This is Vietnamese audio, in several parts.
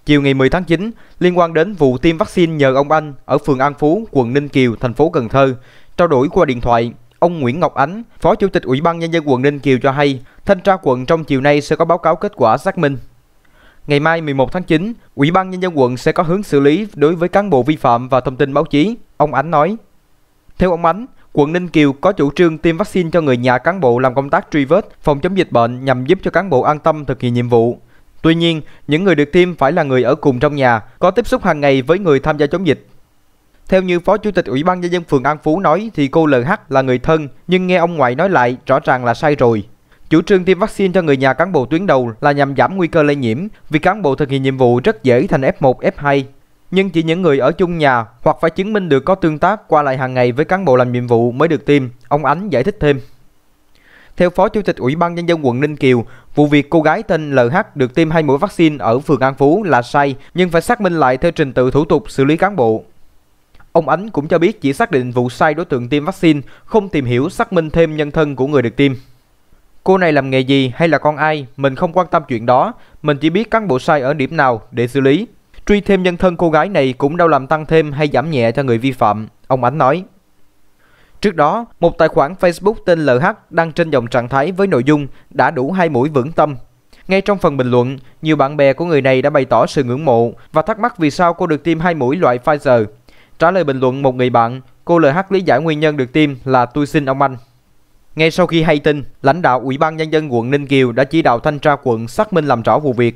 Chiều ngày 10 tháng 9, liên quan đến vụ tiêm vaccine nhờ ông Anh ở phường An Phú, quận Ninh Kiều, thành phố Cần Thơ, trao đổi qua điện thoại, ông Nguyễn Ngọc Ánh, Phó Chủ tịch Ủy ban Nhân dân quận Ninh Kiều cho hay, thanh tra quận trong chiều nay sẽ có báo cáo kết quả xác minh. Ngày mai 11 tháng 9, Ủy ban Nhân dân quận sẽ có hướng xử lý đối với cán bộ vi phạm và thông tin báo chí, ông Ánh nói. Theo ông Ánh, quận Ninh Kiều có chủ trương tiêm vaccine cho người nhà cán bộ làm công tác truy vết, phòng chống dịch bệnh nhằm giúp cho cán bộ an tâm thực hiện nhiệm vụ. Tuy nhiên, những người được tiêm phải là người ở cùng trong nhà, có tiếp xúc hàng ngày với người tham gia chống dịch. Theo như Phó Chủ tịch Ủy ban Nhân dân phường An Phú nói thì cô LH là người thân, nhưng nghe ông ngoại nói lại rõ ràng là sai rồi. Chủ trương tiêm vaccine cho người nhà cán bộ tuyến đầu là nhằm giảm nguy cơ lây nhiễm, vì cán bộ thực hiện nhiệm vụ rất dễ thành F1, F2. Nhưng chỉ những người ở chung nhà hoặc phải chứng minh được có tương tác qua lại hàng ngày với cán bộ làm nhiệm vụ mới được tiêm, ông Ánh giải thích thêm. Theo Phó Chủ tịch Ủy ban Nhân dân quận Ninh Kiều, vụ việc cô gái tên LH được tiêm 2 mũi vaccine ở phường An Phú là sai, nhưng phải xác minh lại theo trình tự thủ tục xử lý cán bộ. Ông Ánh cũng cho biết chỉ xác định vụ sai đối tượng tiêm vaccine, không tìm hiểu xác minh thêm nhân thân của người được tiêm. Cô này làm nghề gì hay là con ai, mình không quan tâm chuyện đó, mình chỉ biết cán bộ sai ở điểm nào để xử lý. Truy thêm nhân thân cô gái này cũng đâu làm tăng thêm hay giảm nhẹ cho người vi phạm, ông Ánh nói. Trước đó, một tài khoản Facebook tên LH đăng trên dòng trạng thái với nội dung đã đủ 2 mũi vững tâm. Ngay trong phần bình luận, nhiều bạn bè của người này đã bày tỏ sự ngưỡng mộ và thắc mắc vì sao cô được tiêm 2 mũi loại Pfizer. Trả lời bình luận một người bạn, cô LH lý giải nguyên nhân được tiêm là tôi xin ông anh. Ngay sau khi hay tin, lãnh đạo Ủy ban Nhân dân quận Ninh Kiều đã chỉ đạo thanh tra quận xác minh làm rõ vụ việc.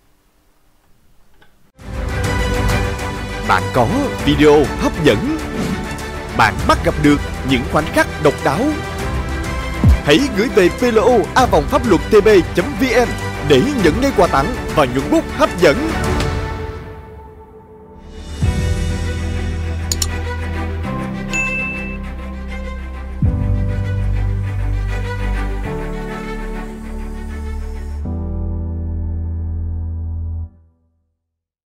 Bạn có video hấp dẫn, bạn bắt gặp được những khoảnh khắc độc đáo. Hãy gửi về plo@phapluottb.vn để nhận ngay quà tặng và nhuận bút hấp dẫn.